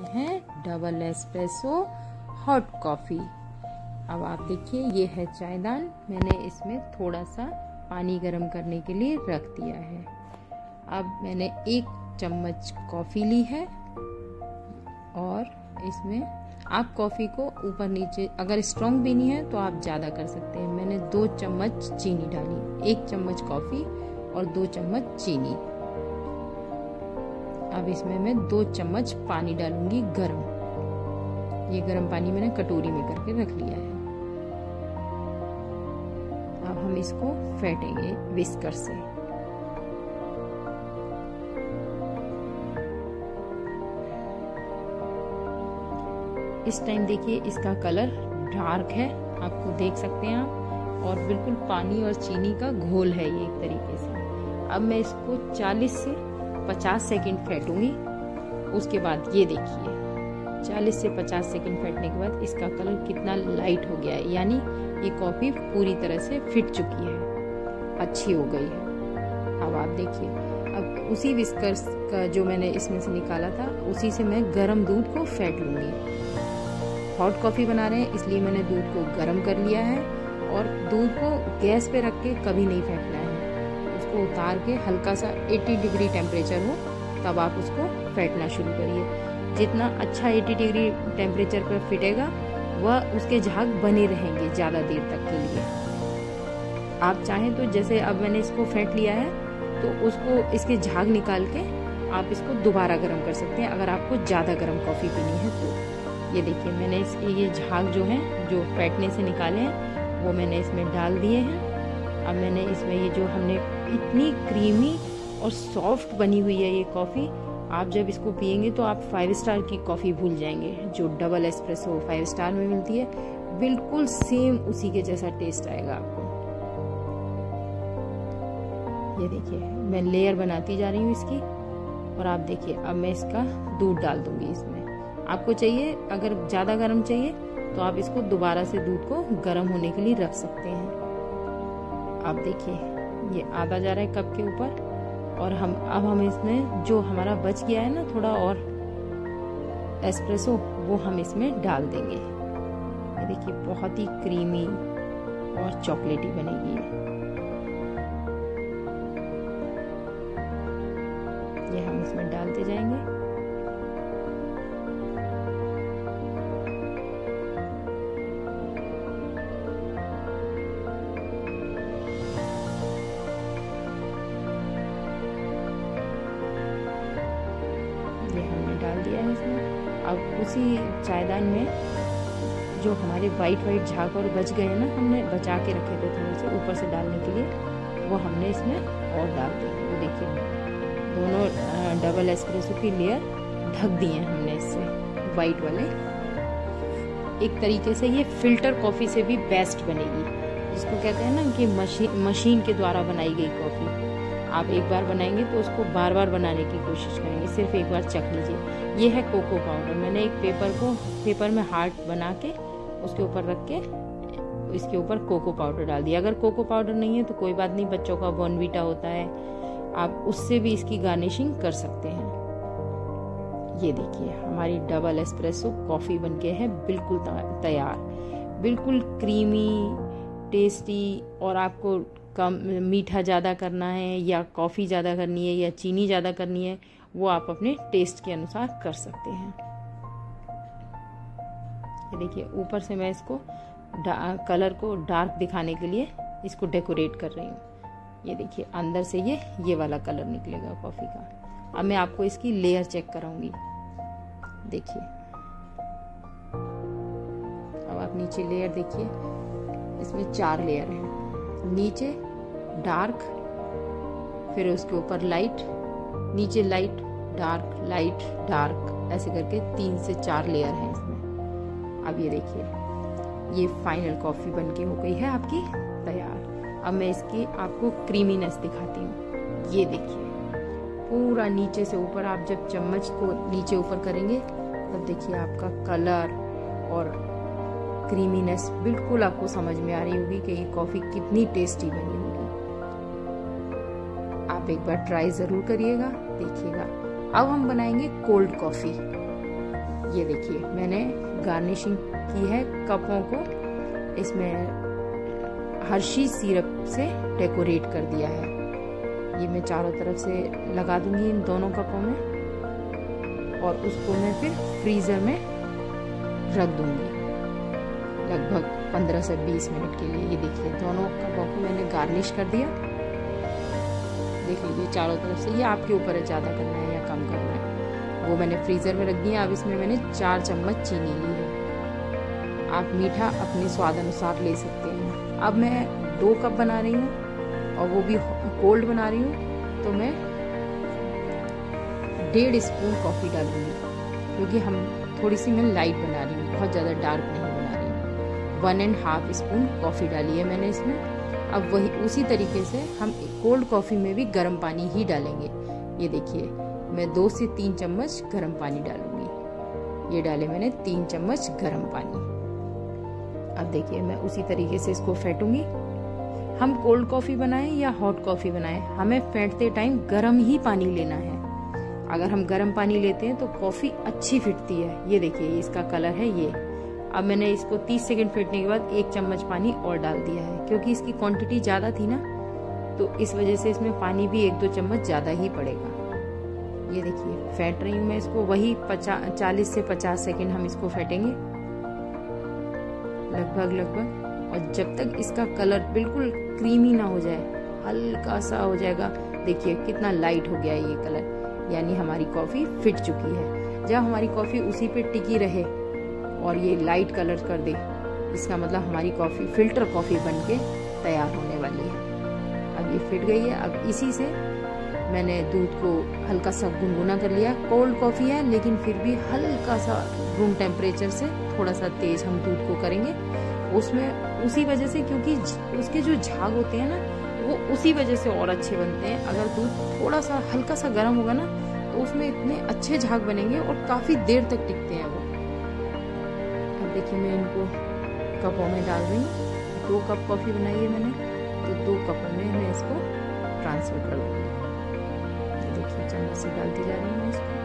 हैं double espresso hot coffee. अब आप देखिए ये है चायदान, मैंने इसमें थोड़ा सा पानी गर्म करने के लिए रख दिया है। अब मैंने 1 चम्मच कॉफी ली है और इसमें आप कॉफी को ऊपर नीचे अगर स्ट्रॉन्ग पीनी है तो आप ज्यादा कर सकते हैं। मैंने 2 चम्मच चीनी डाली, 1 चम्मच कॉफी और 2 चम्मच चीनी। अब इसमें मैं 2 चम्मच पानी डालूंगी गरम। ये गरम पानी मैंने कटोरी में करके रख लिया है। अब हम इसको फेंटेंगे विस्कर से। इस टाइम देखिए इसका कलर डार्क है, आपको देख सकते हैं आप, और बिल्कुल पानी और चीनी का घोल है ये एक तरीके से। अब मैं इसको 40 से 50 सेकंड फेंटूंगी। उसके बाद ये देखिए 40 से 50 सेकंड फेंटने के बाद इसका कलर कितना लाइट हो गया है, यानी ये कॉफी पूरी तरह से फिट चुकी है, अच्छी हो गई है। अब आप देखिए, अब उसी विस्कर का जो मैंने इसमें से निकाला था उसी से मैं गर्म दूध को फेंट लूंगी। हॉट कॉफी बना रहे हैं इसलिए मैंने दूध को गर्म कर लिया है और दूध को गैस पे रख के कभी नहीं फेंटना है। उसको उतार के हल्का सा 80 डिग्री टेम्परेचर हो तब आप उसको फेंटना शुरू करिए। जितना अच्छा 80 डिग्री टेम्परेचर पर फिटेगा वह उसके झाग बने रहेंगे ज़्यादा देर तक के लिए। आप चाहें तो जैसे अब मैंने इसको फेंट लिया है तो उसको इसके झाग निकाल के आप इसको दोबारा गर्म कर सकते हैं अगर आपको ज़्यादा गर्म कॉफ़ी पीनी है तो। ये देखिए मैंने इसके ये झाग जो हैं जो फेंटने से निकाले हैं वो मैंने इसमें डाल दिए हैं। अब मैंने इसमें ये जो हमने इतनी क्रीमी और सॉफ्ट बनी हुई है ये कॉफ़ी, आप जब इसको पियेंगे तो आप 5 स्टार की कॉफ़ी भूल जाएंगे। जो डबल एस्प्रेसो 5 स्टार में मिलती है बिल्कुल सेम उसी के जैसा टेस्ट आएगा आपको। ये देखिए मैं लेयर बनाती जा रही हूँ इसकी, और आप देखिए अब मैं इसका दूध डाल दूंगी इसमें। आपको चाहिए अगर ज़्यादा गर्म चाहिए तो आप इसको दोबारा से दूध को गर्म होने के लिए रख सकते हैं। आप देखिए ये आधा जा रहा है कप के ऊपर, और अब हम इसमें जो हमारा बच गया है ना थोड़ा और एस्प्रेसो वो हम इसमें डाल देंगे। ये देखिए बहुत ही क्रीमी और चॉकलेटी बनेगी ये हम इसमें डालते जाएंगे। ये हमने डाल दिया है इसमें। अब उसी चायदान में जो हमारे वाइट झाग और बच गए हैं ना, हमने बचा के रखे थे थोड़े से ऊपर से डालने के लिए, वो हमने इसमें और डाल दिए। वो देखिए दोनों डबल एस्प्रेसो की लेयर ढक दिए हैं हमने इससे वाइट वाले। एक तरीके से ये फिल्टर कॉफ़ी से भी बेस्ट बनेगी, जिसको कहते हैं ना कि मशीन के द्वारा बनाई गई कॉफ़ी। आप एक बार बनाएंगे तो उसको बार बार बनाने की कोशिश करेंगे, सिर्फ एक बार चख लीजिए। ये है कोको पाउडर, मैंने एक पेपर में हार्ट बना के उसके ऊपर रख के इसके ऊपर कोको पाउडर डाल दिया। अगर कोको पाउडर नहीं है तो कोई बात नहीं, बच्चों का बॉर्नवीटा होता है, आप उससे भी इसकी गार्निशिंग कर सकते हैं। ये देखिए हमारी डबल एस्प्रेसो कॉफ़ी बनके है बिल्कुल तैयार, बिल्कुल क्रीमी टेस्टी। और आपको कम मीठा ज़्यादा करना है या कॉफ़ी ज़्यादा करनी है या चीनी ज़्यादा करनी है वो आप अपने टेस्ट के अनुसार कर सकते हैं। ये देखिए ऊपर से मैं इसको कलर को डार्क दिखाने के लिए इसको डेकोरेट कर रही हूँ। ये देखिए अंदर से ये वाला कलर निकलेगा कॉफ़ी का। अब मैं आपको इसकी लेयर चेक कराऊंगी। देखिए अब आप नीचे लेयर देखिए, इसमें 4 लेयर हैं। नीचे डार्क, फिर उसके ऊपर लाइट, नीचे लाइट डार्क लाइट डार्क, ऐसे करके 3 से 4 लेयर हैं इसमें। अब ये देखिए ये फाइनल कॉफ़ी बनके हो गई है आपकी तैयार। अब मैं इसकी आपको क्रीमीनेस दिखाती हूँ। ये देखिए पूरा नीचे से ऊपर, आप जब चम्मच को नीचे ऊपर करेंगे तब देखिए आपका कलर और क्रीमीनेस बिल्कुल आपको समझ में आ रही होगी कि ये कॉफ़ी कितनी टेस्टी बनी होगी। आप एक बार ट्राई ज़रूर करिएगा, देखिएगा। अब हम बनाएंगे कोल्ड कॉफ़ी। ये देखिए मैंने गार्निशिंग की है कपों को, इसमें हर्शी सिरप से डेकोरेट कर दिया है। ये मैं चारों तरफ से लगा दूंगी इन दोनों कपों में और उसको मैं फिर फ्रीज़र में रख दूंगी लगभग 15 से 20 मिनट के लिए। ये देखिए दोनों कपों को मैंने गार्निश कर दिया। देख लीजिए चारों तरफ से, ये आपके ऊपर है ज़्यादा करना है या कम करना है। वो मैंने फ्रीज़र में रख दिया। अब इसमें मैंने 4 चम्मच चीनी ली है। आप मीठा अपने स्वाद अनुसार ले सकते हैं। अब मैं 2 कप बना रही हूँ और वो भी कोल्ड बना रही हूँ, तो मैं 1.5 स्पून कॉफ़ी डालूंगी, क्योंकि हम थोड़ी सी मैं लाइट बना रही हूँ, बहुत ज़्यादा डार्क नहीं बना रही हूँ। 1.5 स्पून कॉफ़ी डाली है मैंने इसमें। अब वही उसी तरीके से हम कोल्ड कॉफ़ी में भी गर्म पानी ही डालेंगे। ये देखिए मैं 2 से 3 चम्मच गर्म पानी डालूंगी। ये डाले मैंने 3 चम्मच गर्म पानी। अब देखिए मैं उसी तरीके से इसको फेंटूंगी। हम कोल्ड कॉफ़ी बनाएं या हॉट कॉफ़ी बनाएं, हमें फेंटते टाइम गर्म ही पानी लेना है। अगर हम गर्म पानी लेते हैं तो कॉफ़ी अच्छी फिटती है। ये देखिए इसका कलर है ये। अब मैंने इसको 30 सेकंड फेंटने के बाद 1 चम्मच पानी और डाल दिया है, क्योंकि इसकी क्वांटिटी ज़्यादा थी ना, तो इस वजह से इसमें पानी भी 1-2 चम्मच ज़्यादा ही पड़ेगा। ये देखिए फेंट रही हूँ मैं इसको, वही 40 से 50 सेकंड हम इसको फेंटेंगे लगभग। और जब तक इसका कलर बिल्कुल क्रीमी ना हो जाए, हल्का सा हो जाएगा। देखिए कितना लाइट हो गया है ये कलर, यानी हमारी कॉफ़ी फिट चुकी है। जब हमारी कॉफ़ी उसी पे टिकी रहे और ये लाइट कलर कर दे, इसका मतलब हमारी कॉफ़ी फिल्टर कॉफ़ी बनके तैयार होने वाली है। अब ये फिट गई है। अब इसी से मैंने दूध को हल्का सा गुनगुना कर लिया। कोल्ड कॉफ़ी है लेकिन फिर भी हल्का सा रूम टेम्परेचर से थोड़ा सा तेज हम दूध को करेंगे उसमें, उसी वजह से, क्योंकि उसके जो झाग होते हैं ना, वो उसी वजह से और अच्छे बनते हैं। अगर दूध थोड़ा सा हल्का सा गर्म होगा ना, तो उसमें इतने अच्छे झाग बनेंगे और काफ़ी देर तक टिकते हैं वो। अब देखिए मैं इनको कपों में डाल रही हूँ। 2 कप कॉफ़ी बनाई है मैंने, तो 2 कप में मैं इसको ट्रांसफर कर दूँगी। देखिए चम्मच से डालती जा रही हूँ इसको।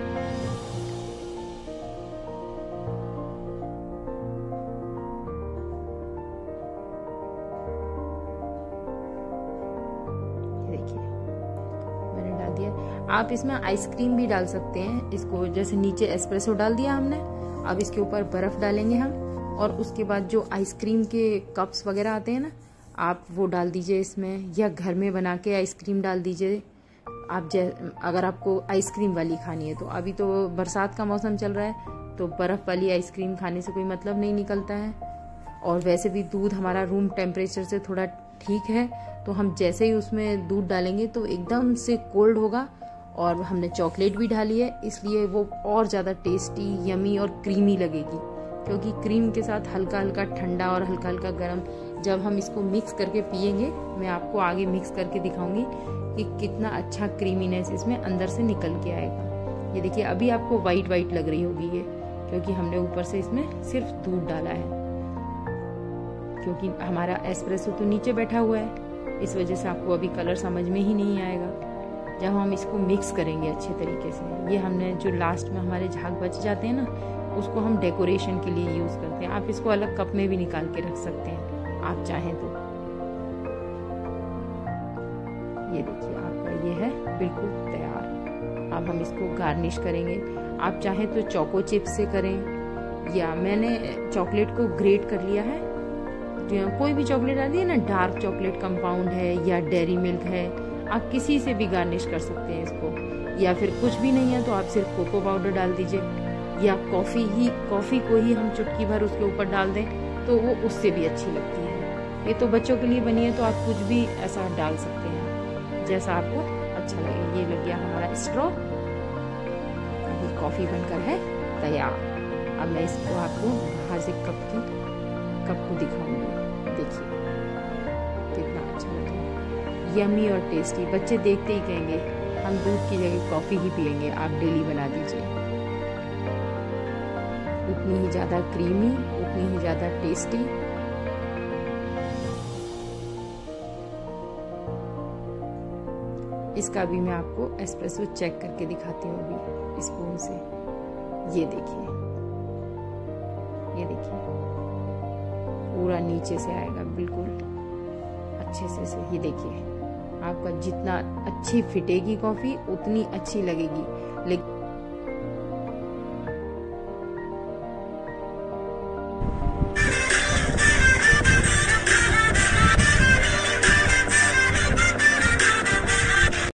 आप इसमें आइसक्रीम भी डाल सकते हैं। इसको जैसे नीचे एस्प्रेसो डाल दिया हमने, अब इसके ऊपर बर्फ डालेंगे हम, और उसके बाद जो आइसक्रीम के कप्स वगैरह आते हैं ना, आप वो डाल दीजिए इसमें, या घर में बना के आइसक्रीम डाल दीजिए। आप अगर आपको आइसक्रीम वाली खानी है तो, अभी तो बरसात का मौसम चल रहा है, तो बर्फ वाली आइसक्रीम खाने से कोई मतलब नहीं निकलता है। और वैसे भी दूध हमारा रूम टेम्परेचर से थोड़ा ठीक है, तो हम जैसे ही उसमें दूध डालेंगे तो एकदम से कोल्ड होगा। और हमने चॉकलेट भी डाली है, इसलिए वो और ज़्यादा टेस्टी, यमी और क्रीमी लगेगी, क्योंकि क्रीम के साथ हल्का हल्का ठंडा और हल्का हल्का गर्म जब हम इसको मिक्स करके पियेंगे, मैं आपको आगे मिक्स करके दिखाऊंगी कि कितना अच्छा क्रीमीनेस इसमें अंदर से निकल के आएगा। ये देखिए अभी आपको वाइट वाइट लग रही होगी ये, क्योंकि हमने ऊपर से इसमें सिर्फ दूध डाला है, क्योंकि हमारा एस्प्रेसो तो नीचे बैठा हुआ है, इस वजह से आपको अभी कलर समझ में ही नहीं आएगा। जब हम इसको मिक्स करेंगे अच्छे तरीके से, ये हमने जो लास्ट में हमारे झाग बच जाते हैं ना, उसको हम डेकोरेशन के लिए यूज़ करते हैं। आप इसको अलग कप में भी निकाल के रख सकते हैं आप चाहें तो। ये देखिए आपका ये है बिल्कुल तैयार। अब हम इसको गार्निश करेंगे। आप चाहें तो चोको चिप्स से करें, या मैंने चॉकलेट को ग्रेट कर लिया है। कोई भी चॉकलेट आती है ना, डार्क चॉकलेट कंपाउंड है या डेयरी मिल्क है, आप किसी से भी गार्निश कर सकते हैं इसको। या फिर कुछ भी नहीं है तो आप सिर्फ कोको पाउडर डाल दीजिए, या कॉफ़ी को ही हम चुटकी भर उसके ऊपर डाल दें तो वो उससे भी अच्छी लगती है। ये तो बच्चों के लिए बनी है, तो आप कुछ भी ऐसा डाल सकते हैं जैसा आपको अच्छा लगे। ये लग गया हमारा स्ट्रॉ। अभी कॉफ़ी बनकर है तैयार। अब मैं इसको आपको बाहर से कप को दिखाऊंगी। देखिए कितना अच्छा लग रहा है, यमी और टेस्टी। बच्चे देखते ही कहेंगे हम दूध की जगह कॉफ़ी ही पियेंगे। आप डेली बना दीजिए। उतनी ही ज़्यादा क्रीमी, उतनी ही ज़्यादा टेस्टी। इसका भी मैं आपको एस्प्रेसो चेक करके दिखाती हूँ अभी स्पून से। ये देखिए, ये देखिए पूरा नीचे से आएगा बिल्कुल अच्छे से। ये देखिए, आपका जितना अच्छी फिटेगी कॉफी उतनी अच्छी लगेगी। लेकिन